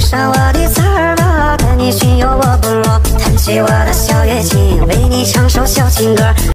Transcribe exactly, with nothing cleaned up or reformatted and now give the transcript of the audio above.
上我的词儿吧，跟你寻有我部落，弹起我的小乐器，为你唱首小情歌。